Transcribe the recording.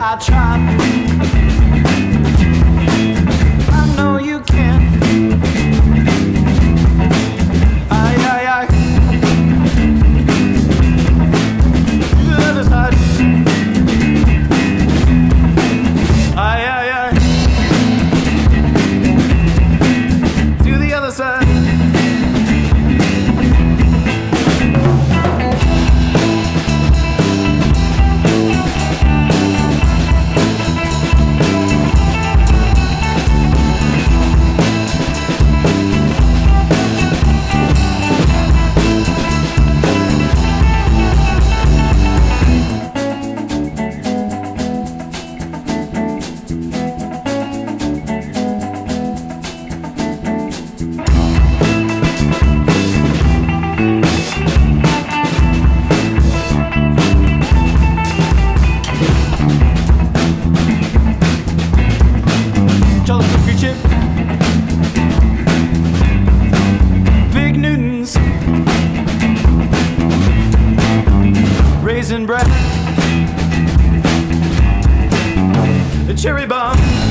I try. I know you can. Aye, aye, aye. To the other side. Aye, aye, aye. To the other side. Chip, Big Newtons, Raisin Bread, a cherry bomb.